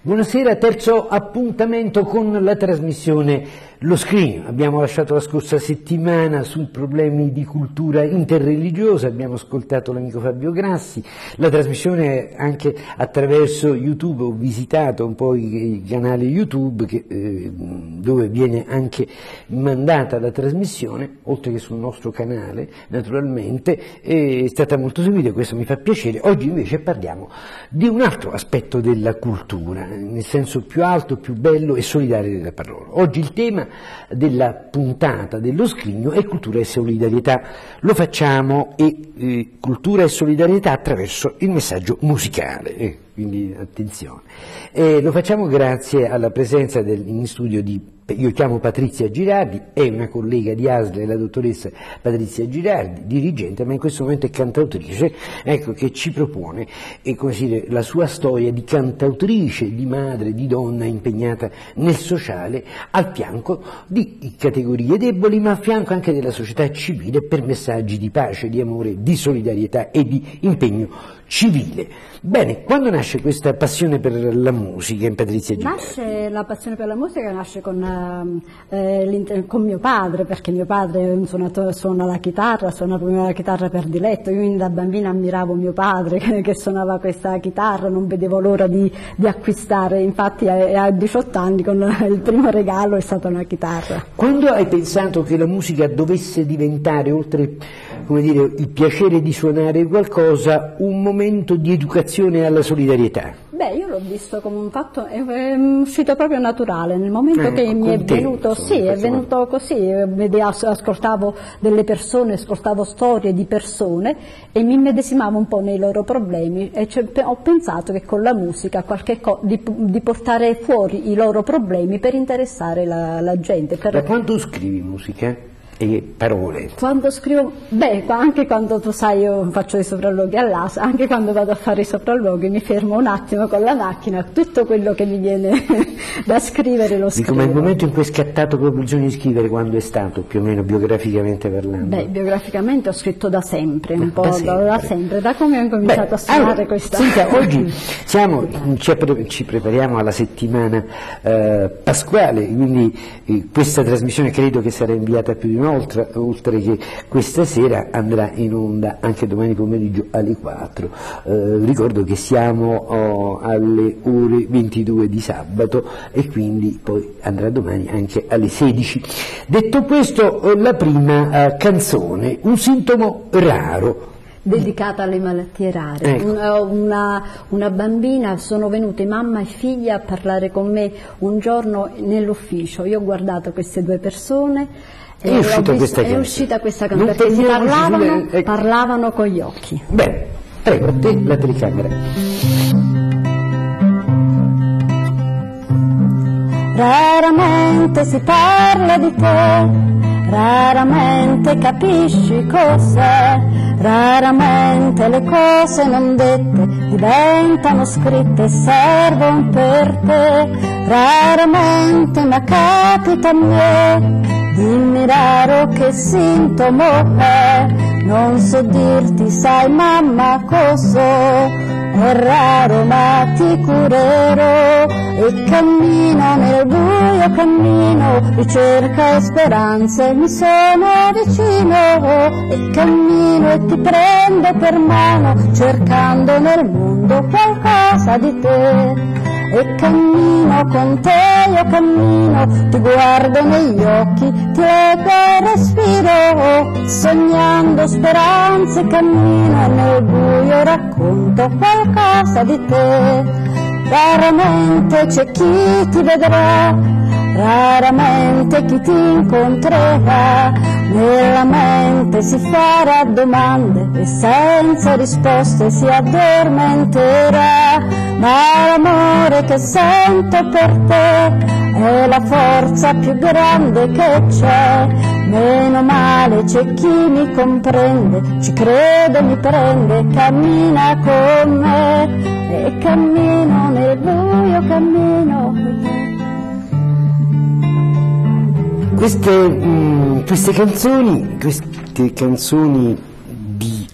Buonasera, terzo appuntamento con la trasmissione Lo Scrigno. Abbiamo lasciato la scorsa settimana sui problemi di cultura interreligiosa, abbiamo ascoltato l'amico Fabio Grassi, la trasmissione anche attraverso YouTube, ho visitato un po' i canali YouTube dove viene anche mandata la trasmissione, oltre che sul nostro canale naturalmente, è stata molto seguita, questo mi fa piacere. Oggi invece parliamo di un altro aspetto della cultura, nel senso più alto, più bello e solidario della parola. Oggi il tema della puntata dello Scrigno è cultura e solidarietà. Lo facciamo cultura e solidarietà attraverso il messaggio musicale, quindi attenzione. Lo facciamo grazie alla presenza in studio io chiamo Patrizia Girardi, è una collega di ASL, la dottoressa Patrizia Girardi, dirigente, ma in questo momento è cantautrice, ecco, che ci propone la sua storia di cantautrice, di madre, di donna impegnata nel sociale, al fianco di categorie deboli, ma a fianco anche della società civile, per messaggi di pace, di amore, di solidarietà e di impegno civile. Bene, quando nasce questa passione per la musica in Patrizia Girardi? La passione per la musica nasce con mio padre, perché mio padre suona la chitarra per diletto. Io da bambina ammiravo mio padre che suonava questa chitarra, non vedevo l'ora di acquistare, infatti a 18 anni il primo regalo è stata una chitarra. Quando hai pensato che la musica dovesse diventare, oltre il piacere di suonare qualcosa, un momento di educazione alla solidarietà? Beh, io l'ho visto come un fatto, è uscito proprio naturale, nel momento che mi è venuto, è venuto così, ascoltavo delle persone, ascoltavo storie di persone e mi immedesimavo un po' nei loro problemi e ho pensato che con la musica di portare fuori i loro problemi per interessare la gente. Da quanto scrivi musica? E parole? Quando scrivo, anche quando tu sai io faccio i sopralluoghi all'ASA, anche quando vado a fare i sopralluoghi mi fermo un attimo con la macchina, tutto quello che mi viene da scrivere lo scrivo. Ma il momento in cui è scattato proprio il bisogno di scrivere, quando è stato, più o meno biograficamente parlando? Biograficamente ho scritto da sempre, da sempre, da come ho incominciato a suonare questa. Senta, oggi ci prepariamo alla settimana pasquale, quindi questa trasmissione credo che sarà inviata più di oltre che questa sera andrà in onda anche domani pomeriggio alle 4. Ricordo che siamo alle ore 22 di sabato e quindi poi andrà domani anche alle 16. Detto questo, la prima canzone, Un sintomo raro, dedicata alle malattie rare. Ecco. Una bambina, sono venute mamma e figlia a parlare con me un giorno nell'ufficio, io ho guardato queste due persone. È uscita questa canzone, perché parlavano con gli occhi. Bene, prego, a te la telecamera. Raramente si parla di te, raramente capisci cos'è, raramente le cose non dette diventano scritte e servono per te, raramente ma capita a me. Dimmi raro che sintomo è, non so dirti, sai mamma cos'ho, è raro ma ti curerò, e cammino nel buio, cammino, ricerca e speranze mi sono vicino, e cammino e ti prendo per mano, cercando nel mondo qualcosa di te. E cammino con te, io cammino, ti guardo negli occhi, ti leggo e respiro, sognando speranze cammino, nel buio racconto qualcosa di te. Raramente c'è chi ti vedrà, raramente chi ti incontrerà, nella mente si farà domande e senza risposte si addormenterà, ma l'amore che sento per te è la forza più grande che c'è, meno male c'è chi mi comprende, ci crede, mi prende, cammina con me, e cammino nel buio, cammino. Queste canzoni di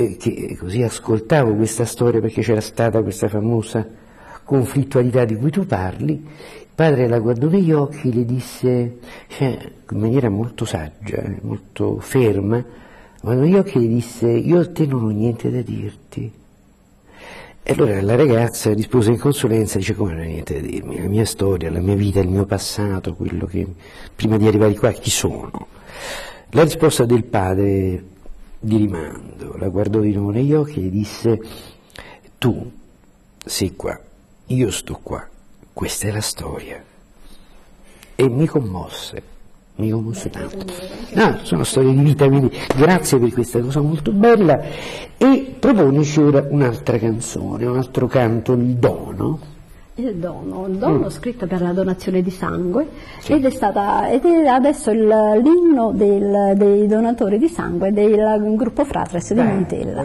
che così ascoltavo questa storia, perché c'era stata questa famosa conflittualità di cui tu parli, il padre la guardò negli occhi e le disse, in maniera molto saggia, molto ferma, guardò negli occhi e le disse: io a te non ho niente da dirti. E allora la ragazza rispose in consulenza, dice: come non hai niente da dirmi? La mia storia, la mia vita, il mio passato, quello che prima di arrivare qua, chi sono? La risposta del padre di rimando la guardò di nuovo negli occhi e gli disse: tu sei qua, io sto qua, questa è la storia. E mi commosse tanto. No, sono storie di vita, quindi grazie per questa cosa molto bella. E proponici ora un'altra canzone, un altro canto, il dono. Il dono scritto per la donazione di sangue, sì. ed è adesso l'inno dei donatori di sangue del gruppo Fratres di Montella.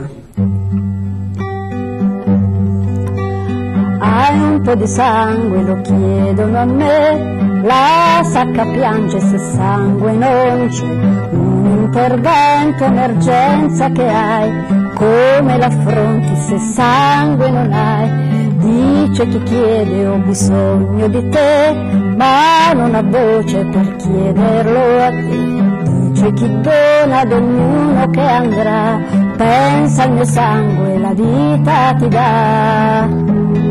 Hai un po' di sangue, lo chiedono a me, la sacca piange se sangue non c'è, un intervento, emergenza che hai, come l'affronti se sangue non hai? Dice chi chiede ho bisogno di te, ma non ha voce per chiederlo a te. Dice chi dona ad ognuno che andrà, pensa al mio sangue, la vita ti dà.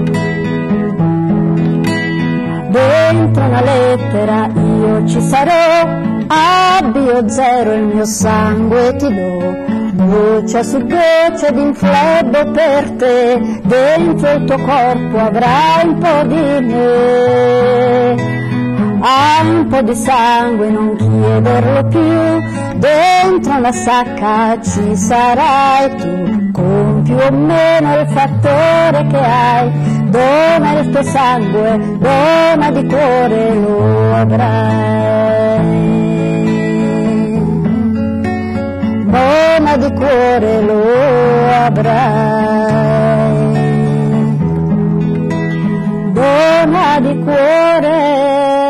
Dentro una lettera io ci sarò, abbio zero il mio sangue ti do. Goccia su goccia di un flebo per te, dentro il tuo corpo avrai un po' di me. Hai un po' di sangue, non chiederlo più, dentro una sacca ci sarai tu, con più o meno il fattore che hai. Dona il tuo sangue, dona di cuore lo avrai. Dona di cuore lo avrai. Dona di cuore.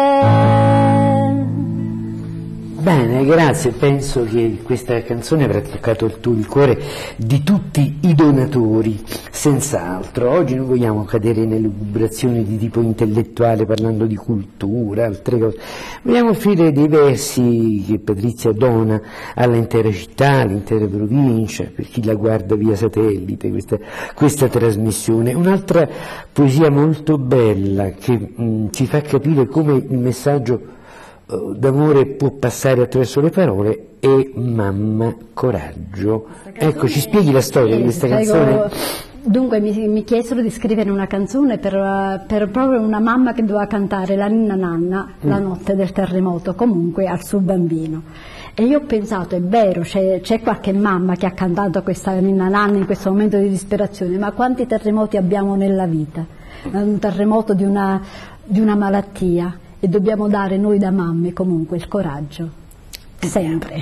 Bene, grazie, penso che questa canzone avrà toccato il cuore di tutti i donatori, senz'altro. Oggi non vogliamo cadere nelle vibrazioni di tipo intellettuale parlando di cultura, altre cose. Vogliamo offrire dei versi che Patrizia dona all'intera città, all'intera provincia, per chi la guarda via satellite, questa trasmissione. Un'altra poesia molto bella che ci fa capire come il messaggio d'amore può passare attraverso le parole è Mamma Coraggio. Ecco, ci spieghi la storia di questa canzone? Dunque mi chiesero di scrivere una canzone per proprio una mamma che doveva cantare la ninna nanna la notte del terremoto, comunque al suo bambino. E io ho pensato, è vero, c'è qualche mamma che ha cantato questa ninna nanna in questo momento di disperazione, ma quanti terremoti abbiamo nella vita? Un terremoto di una malattia. E dobbiamo dare noi da mamme comunque il coraggio, sempre.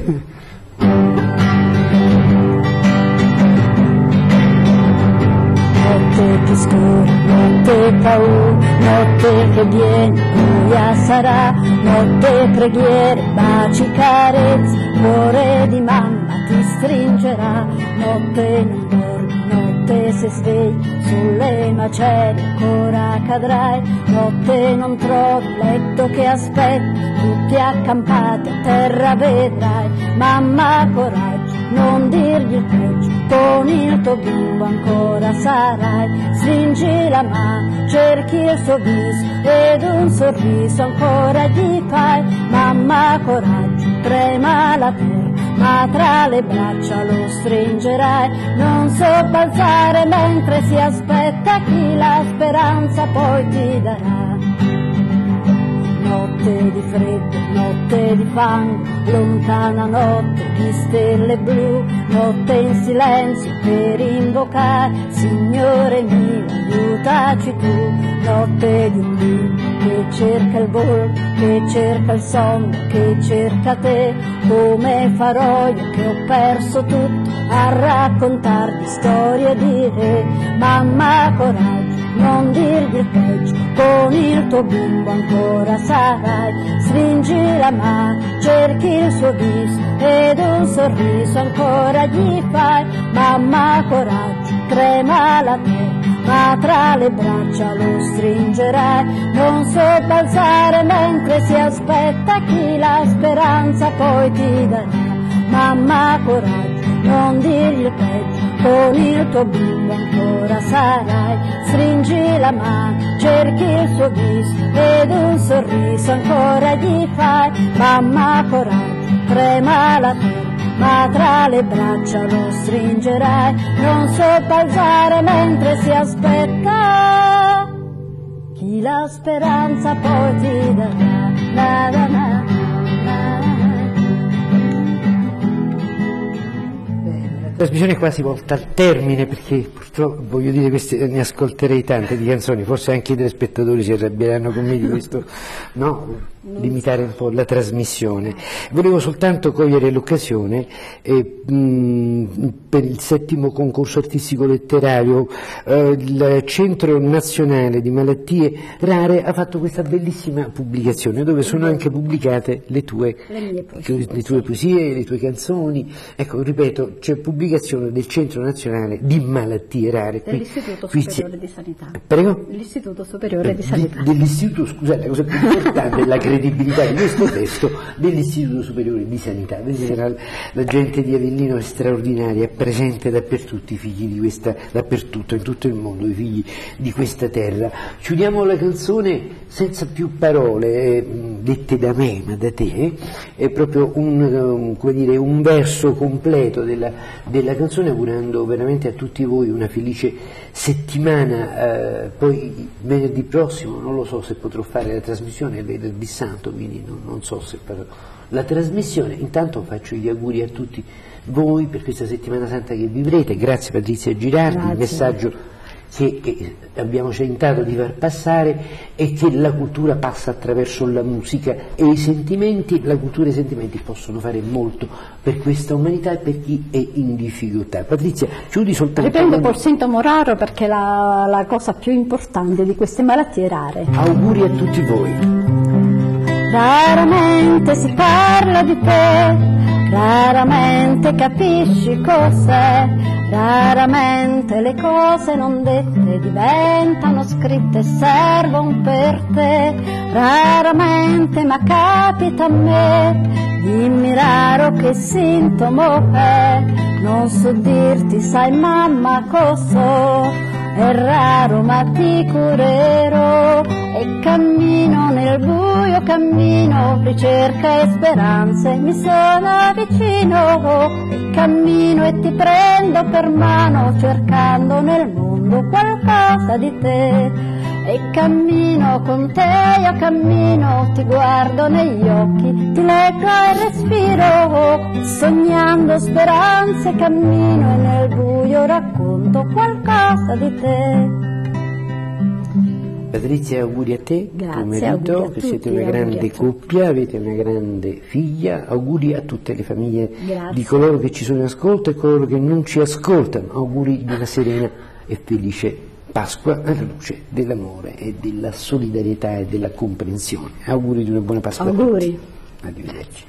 Notte più scura, notte paura, notte che viene, buia sarà, notte preghiere, baci, carezze, cuore di mamma ti stringerà, notte non dormi, notte se svegli, sulle macerie ancora cadrai, notte non trovi letto che aspetta, tutti accampati a terra vedrai, mamma coraggio, non dirgli il peggio, con il tuo bimbo ancora sarai, stringi la mano, cerchi il suo viso, ed un sorriso ancora gli fai, mamma coraggio, trema la terra, ma tra le braccia lo stringerai, non sobbalzare mentre si aspetta chi la speranza poi ti darà. Notte di freddo, notte di fango, lontana notte di stelle blu, notte in silenzio per invocare, Signore mio, aiutaci tu, notte di un bimbo che cerca il volto, che cerca il sonno, che cerca te, come farò io che ho perso tutto a raccontarti storie di re, mamma coraggio, non dirgli il peggio, con il tuo bimbo ancora sarai. Stringi la mano, cerchi il suo viso ed un sorriso ancora gli fai. Mamma coraggio, trema la terra, ma tra le braccia lo stringerai. Non sobbalzare mentre si aspetta chi la speranza poi ti darà. Mamma coraggio, non dirgli il peggio, con il tuo bimbo ancora sarai. Stringi la mano, cerchi il suo viso ed un sorriso ancora gli fai. Mamma coraggio, trema la terra, ma tra le braccia lo stringerai. Non sobbalzare mentre si aspetta chi la speranza poi ti darà. Na, na, na, na, na. La trasmissione è quasi volta al termine, perché purtroppo, voglio dire, ne ascolterei tante di canzoni, forse anche i telespettatori si arrabbieranno con me di questo, no? Limitare un po' la trasmissione. Volevo soltanto cogliere l'occasione per il 7° concorso artistico letterario. Il Centro Nazionale di Malattie Rare ha fatto questa bellissima pubblicazione dove sono anche pubblicate le tue poesie, le tue canzoni. Ecco, ripeto, c'è pubblicazione del Centro Nazionale di Malattie Rare. Dell'Istituto Superiore di Sanità. Prego? L'Istituto Superiore di Sanità. Dell'Istituto, scusate, la cosa più importante è la credibilità di questo testo dell'Istituto Superiore di Sanità. Vedete, la gente di Avellino è straordinaria, è presente dappertutto, i figli di questa, dappertutto, in tutto il mondo, i figli di questa terra. Chiudiamo la canzone senza più parole, dette da me, ma da te, è proprio un verso completo della canzone, augurando veramente a tutti voi una felice settimana. Poi venerdì prossimo non lo so se potrò fare la trasmissione, è venerdì santo, quindi non so se farò la trasmissione. Intanto faccio gli auguri a tutti voi per questa settimana santa che vivrete. Grazie Patrizia Girardi. Grazie. Il messaggio che abbiamo tentato di far passare è che la cultura passa attraverso la musica e i sentimenti. La cultura e i sentimenti possono fare molto per questa umanità e per chi è in difficoltà. Patrizia, chiudi soltanto. Riprendo col sintomo raro, perché la cosa più importante di queste malattie rare. Auguri a tutti voi. Raramente si parla di te, raramente capisci cos'è, raramente le cose non dette diventano scritte e servono per te. Raramente, ma capita a me, dimmi raro che sintomo è, non so dirti, sai mamma cosa. È raro ma ti curerò, e cammino nel buio, cammino, ricerca e speranze mi sono vicino, e cammino e ti prendo per mano, cercando nel mondo qualcosa di te. E cammino con te, io cammino, ti guardo negli occhi, ti leggo e respiro, sognando speranze cammino, e nel buio racconto qualcosa di te. Patrizia, auguri a te, tuo marito, che siete una grande coppia, avete una grande figlia. Auguri a tutte le famiglie. Grazie. Di coloro che ci sono in ascolto e coloro che non ci ascoltano. Auguri di una serena e felice Pasqua alla luce dell'amore e della solidarietà e della comprensione. Auguri di una buona Pasqua. Auguri. A tutti. Arrivederci.